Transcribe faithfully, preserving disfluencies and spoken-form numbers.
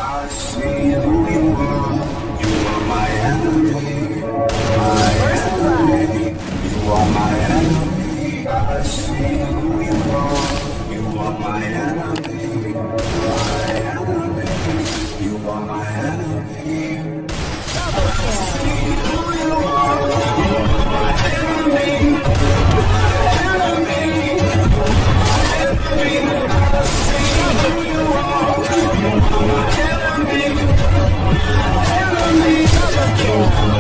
I see who you are. You are my enemy. My enemy. You are my enemy. I see who you are. You are my enemy. My enemy. You are my enemy. I see who you are. You are my enemy. My enemy. My enemy. I see who you are. You are my enemy. My enemy. You are